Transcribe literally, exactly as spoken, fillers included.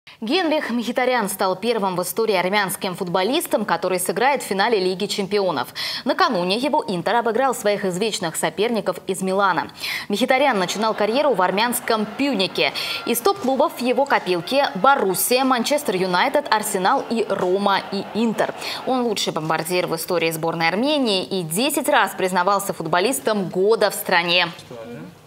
Генрих Мхитарян стал первым в истории армянским футболистом, который сыграет в финале Лиги чемпионов. Накануне его «Интер» обыграл своих извечных соперников из Милана. Мхитарян начинал карьеру в армянском «Пюнике». Из топ-клубов в его копилке «Боруссия», «Манчестер Юнайтед», «Арсенал» и «Рома» и «Интер». Он лучший бомбардир в истории сборной Армении и десять раз признавался футболистом года в стране.